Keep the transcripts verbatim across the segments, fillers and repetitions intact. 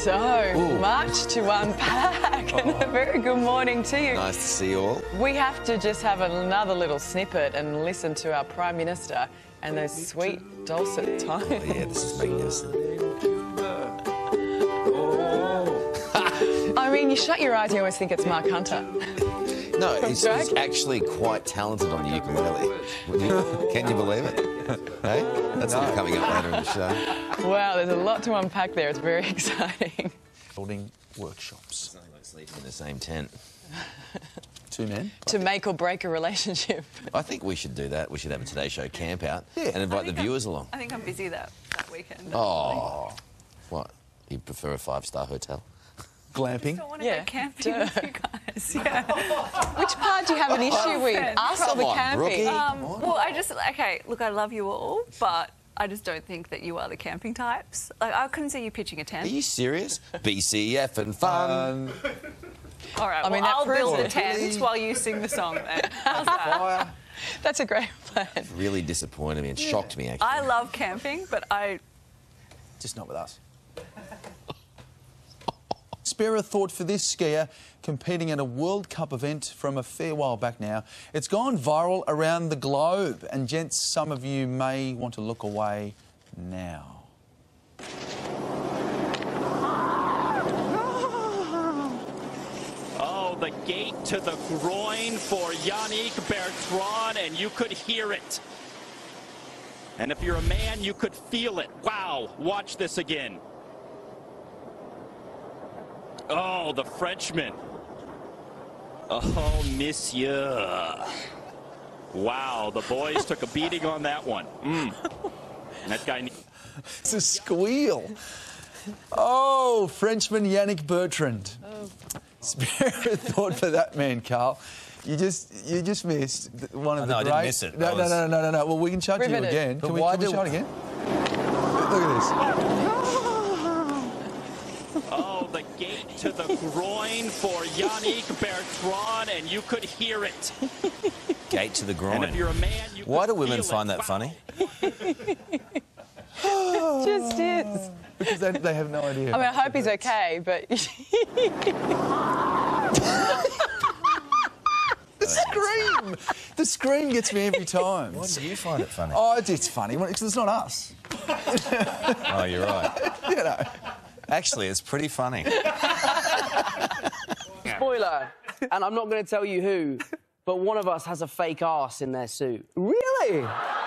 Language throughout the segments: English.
So Ooh. much to unpack, and a very good morning to you. Nice to see you all. We have to just have another little snippet and listen to our Prime Minister and those sweet dulcet tones. Oh, yeah, this is magnificent. I mean, you shut your eyes and you always think it's Mark Hunter. No, he's, he's actually quite talented on the ukulele. Would you, can you believe it? Hey? That's all coming up later in the show. Wow, there's a lot to unpack there. It's very exciting. Building workshops. Something like sleeping in the same tent. Two men. To make or break a relationship. I think we should do that. We should have a Today Show camp out Yeah. and invite the viewers I'm, along. I think I'm busy that, that weekend. Oh. What? You prefer a five-star hotel? I Glamping. don't want to Yeah. go camping Duh. with you guys. Yeah. Which part do you have an issue with? Us or Come the on, camping? Brookie. Um, well, I just, okay, look, I love you all, but I just don't think that you are the camping types. Like, I couldn't see you pitching a Are tent. you serious? B C F and fun. Um, All right, I mean, well, that I'll proves build it. the tent Really? while you sing the song then. How's that? fire. That's a great plan. Really disappointed me and shocked me, actually. I love camping, but I... Just not with us. Spare a thought for this skier competing at a World Cup event from a fair while back now. It's gone viral around the globe, and gents, some of you may want to look away now. Oh, the gate to the groin for Yannick Bertrand, and you could hear it. And if you're a man, you could feel it. Wow, watch this again. Oh, the Frenchman. Oh, monsieur. Wow, the boys took a beating on that one. Mm. That guy... It's a squeal. Oh, Frenchman Yannick Bertrand. Oh. Spare a thought for that man, Carl. You just you just missed one of Oh, the no, I great... didn't miss it. No, That no, was- no, no, no, no. Well, we can show it to you Riveted. again. But Can we, why can we do- show it again? Look at this. Oh, the gate to the groin for Yannick Bertrand, and you could hear it. Gate to the And groin. if you're a man, you Why could do women feel find it. that funny? It just is. Because they, they have no idea. I mean, I hope he's okay, but... The scream! The scream gets me every time. Why do you find it funny? Oh, it's, it's funny, because it's not us. Oh, you're right. You know. Actually, it's pretty funny. Spoiler, and I'm not going to tell you who, but one of us has a fake arse in their suit. Really?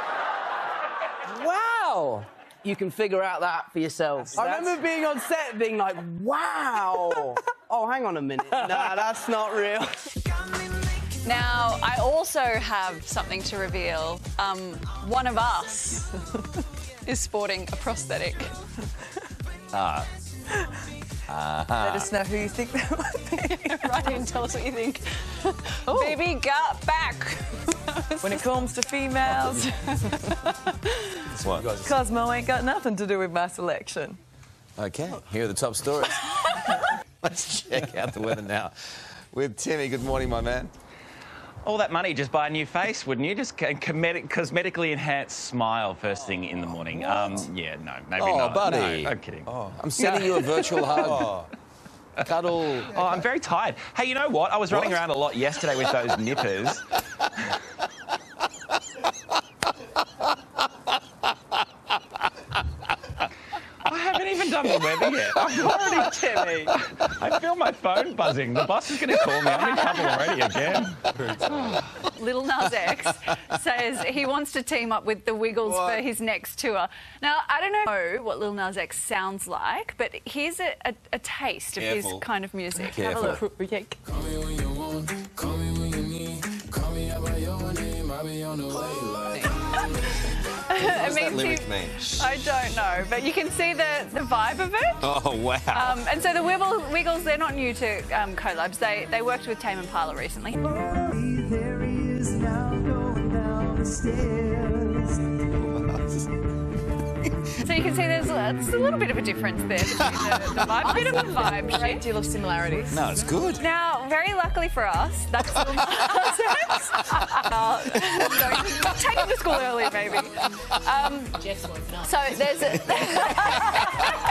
Wow! You can figure out that for yourself. I remember being on set being like, wow! Oh, hang on a minute. Nah, that's not real. Now, I also have something to reveal. Um, one of us is sporting a prosthetic. Ah. Let us know who you think that would be. Write in, tell us what you think. Baby got back. When it comes to females, What? Cosmo ain't got nothing to do with my selection. Okay, here are the top stories. Let's check out the weather now with Timmy. Good morning, my man. All that money, just buy a new face, wouldn't you? Just a cosmetic, cosmetically enhanced smile first thing in the morning. Um, yeah, no, maybe Oh, not. buddy. No, I'm kidding. Oh. I'm sending you a virtual hug. Cuddle. I'm very tired. Hey, you know what? I was running What? around a lot yesterday with those nippers. I haven't even done the weather yet. I'm already, Timmy. I feel my phone buzzing. The boss is going to call me. I'm in trouble already again. Lil Nas X says he wants to team up with the Wiggles What? for his next tour. Now, I don't know what Lil Nas X sounds like, but here's a, a, a taste of Careful. his kind of music. Careful. Have a look. Yeah. Call me when you want, call me when you need, call me out by your name, I'll be on the way like... It What does that means lyric he- mean? I don't know, but you can see the, the vibe of it. Oh, wow. Um, and so the Wibble, Wiggles, they're not new to um, collabs. They they worked with Tame Impala recently. There he is now going down the stairs. So you can see there's a, it's a little bit of a difference there between the, the vibe. A bit of a vibe Great shift. deal of similarities. No, it's good. Now, very luckily for us, that's Lil Nas X. uh, no, take him to school early, maybe. Um, so there's a,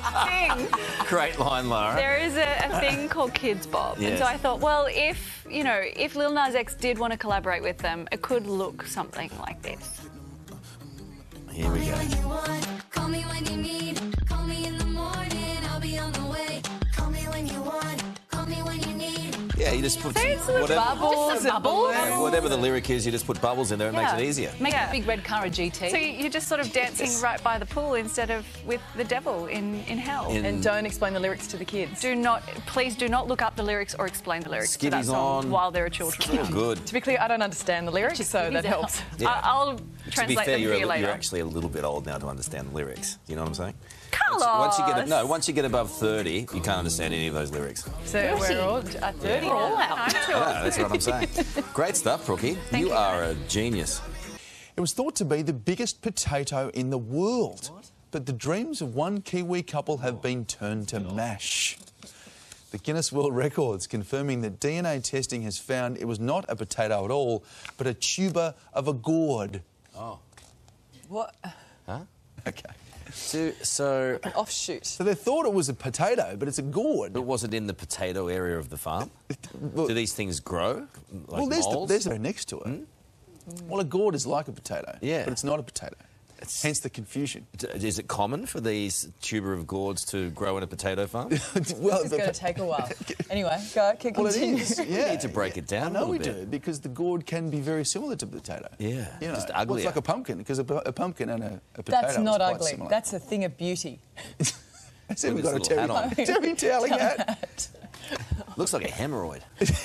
thing. Great line, Lara. There is a, a thing called Kids Bop. And Yes. so I thought, well, if, you know, if Lil Nas X did want to collaborate with them, it could look something like this. Here we go. Call me when you need. Call me in the morning. I'll be on the way. Call me when you want. Call me when you need. Yeah, you just put So it's some whatever, bubbles Just some and bubbles. balloons. whatever the lyric is, you just put bubbles in there. It makes Yeah. it easier. Make Yeah. a big red car a G T. So you're just sort of dancing right by the pool instead of with the devil in, in hell. In- and don't explain the lyrics to the kids. Do not, please do not look up the lyrics or explain the lyrics to that Skivvies song on. while there are children. Oh, good. To be clear, I don't understand the lyrics, so that helps. Yeah. I, I'll To be translate fair, them you're, for a, you later. you're actually a little bit old now to understand the lyrics. You know what I'm saying? Carlos! Once, once you get no, once you get above thirty, you can't understand any of those lyrics. So we're all at thirty We're all now. out. I'm too old. Yeah, that's what I'm saying. Great stuff, Brookie. You, you, are a genius. It was thought to be the biggest potato in the world. But the dreams of one Kiwi couple have been turned to mash. The Guinness World Records confirming that D N A testing has found it was not a potato at all, but a tuber of a gourd. Oh. What? Huh? Okay. So, so An offshoot. So they thought it was a potato, but it's a gourd. but was it in the potato area of the farm? Do these things grow? Like well, there's the, moles? there's a next to it. Well, a gourd is like a potato, Yeah. but it's not a potato. Hence the confusion. D- Is it common for these tuber of gourds to grow in a potato farm? well, It's going to take a while. Anyway, go, keep well, it continuing. is. Yeah. We need to break it down I a know little we bit. do, because the gourd can be very similar to potato. Yeah, you know, just well, uglier. it's like a pumpkin, because a, pu- a pumpkin and a, a potato That's is not quite ugly. similar. That's a thing of beauty. I said we've Look got at a this little Terry, hat Terry toweling hat. Looks like a hemorrhoid.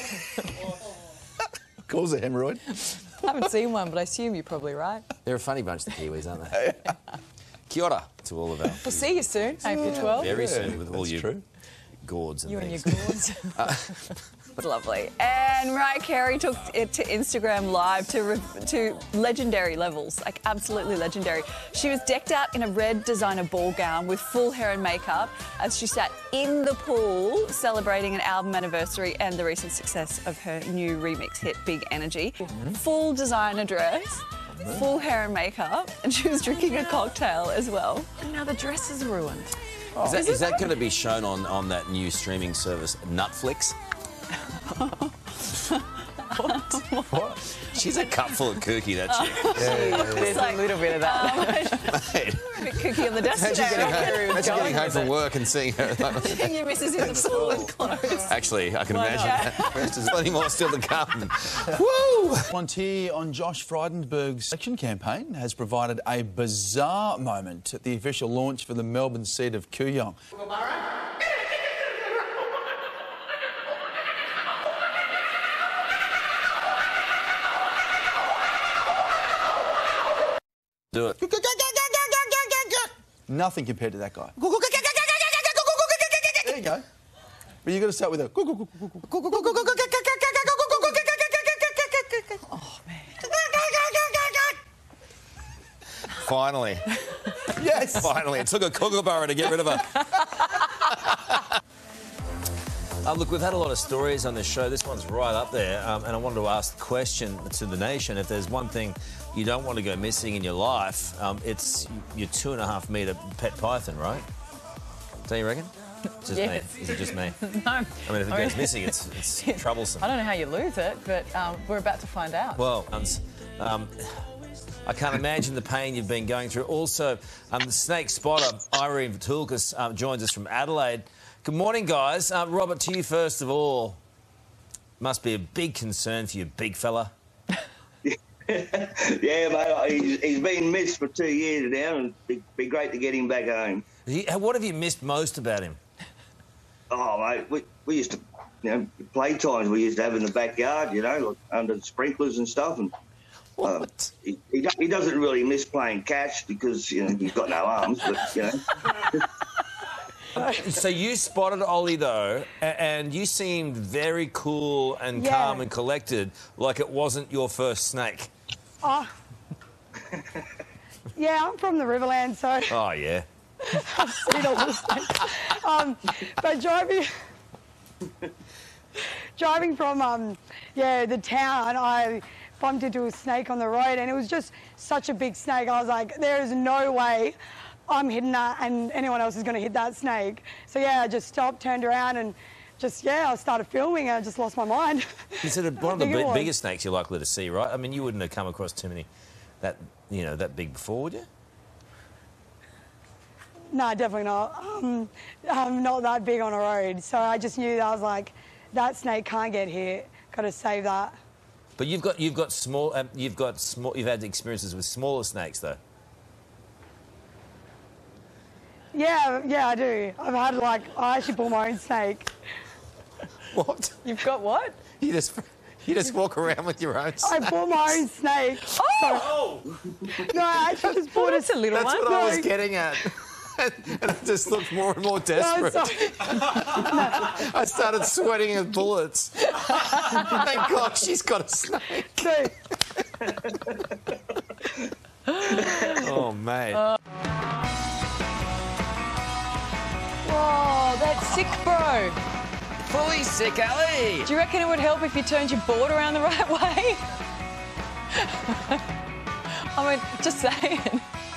Calls a hemorrhoid. I haven't seen one, but I assume you're probably right. They're a funny bunch, the Kiwis, aren't they? Kia ora to all of our. We'll see you soon, April twelfth. Very Yeah, soon with all that's your true. gourds and You and your things. gourds. Lovely. And Mariah Carey took it to Instagram Live to re- to legendary levels, like absolutely legendary. She was decked out in a red designer ball gown with full hair and makeup as she sat in the pool celebrating an album anniversary and the recent success of her new remix hit Big Energy. Full designer dress, full hair and makeup, and she was drinking a cocktail as well. And now the dress is ruined. Is that, is that going to be shown on, on that new streaming service, Netflix? What? She's a cup full of kooky, that chick. There's a little bit of that. Mate, A bit kooky on the desk imagine today. getting, right? home, imagine getting home from work and seeing her. And your missus in the pool and clothes. Actually, I can Why imagine not? that. There's plenty more still to come. Woo! One here on Josh Frydenberg's election campaign has provided a bizarre moment at the official launch for the Melbourne seat of Kooyong. Do it. Nothing compared to that guy. There you go. But you've got to start with a... Finally. Yes! Finally. It took a kookaburra to get rid of her. Uh, look, we've had a lot of stories on this show. This one's right up there. Um, and I wanted to ask the question to the nation. If there's one thing you don't want to go missing in your life, um, it's your two and a half metre pet python, right? Don't you reckon? It's just Yes. me. Is it just me? No. I mean, if it I goes mean- missing, it's, it's troublesome. I don't know how you lose it, but um, we're about to find out. Well, um, I can't imagine the pain you've been going through. Also, um, the snake spotter, Irene Vatulkas, um, joins us from Adelaide. Good morning, guys. Uh, Robert, to you first of all. Must be a big concern for you, big fella. Yeah, mate, he's, he's been missed for two years now, and it'd be great to get him back home. He- What have you missed most about him? Oh, mate, we, we used to, you know, playtimes we used to have in the backyard, you know, like under the sprinklers and stuff, and uh, he, he, do- he doesn't really miss playing catch because, you know, he's got no arms, but, you know. So you spotted Ollie, though, a- and you seemed very cool and Yeah. calm and collected, like it wasn't your first snake. Oh. Yeah, I'm from the Riverland, so Oh, yeah. I've seen all this stuff. Um, but driving, driving from um, yeah the town, I bumped into a snake on the road, and it was just such a big snake. I was like, there is no way I'm hitting that and anyone else is going to hit that snake. So, yeah, I just stopped, turned around and just, yeah, I started filming and I just lost my mind. Is it one of the b biggest snakes you're likely to see, right? I mean, you wouldn't have come across too many that, you know, that big before, would you? No, definitely not. Um, I'm not that big on a road. So I just knew that I was like, that snake can't get hit. Got to save that. But you've got, you've got small, um, you've got small, you've had experiences with smaller snakes, though. Yeah, yeah, I do. I've had, like, I actually bought my own snake. What? You've got what? You just, you just walk around with your own snake. I bought my own snake. Oh! So, no, I actually just bought oh, it's a little That's one. what No. I was getting at. And it just looked more and more desperate. No, sorry. I started sweating with bullets. Thank God she's got a snake. So, Oh, mate. Uh, Whoa, that's sick, bro. Fully sick, Ali. Do you reckon it would help if you turned your board around the right way? I mean, just saying.